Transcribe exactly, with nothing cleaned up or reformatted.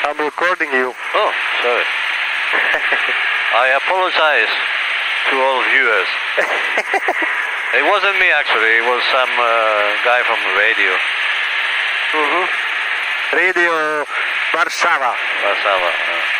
I'm recording you. Oh, sorry. I apologize to all viewers. It wasn't me actually, it was some uh, guy from the radio. Mm-hmm. Radio Warszawa. Warszawa. Uh.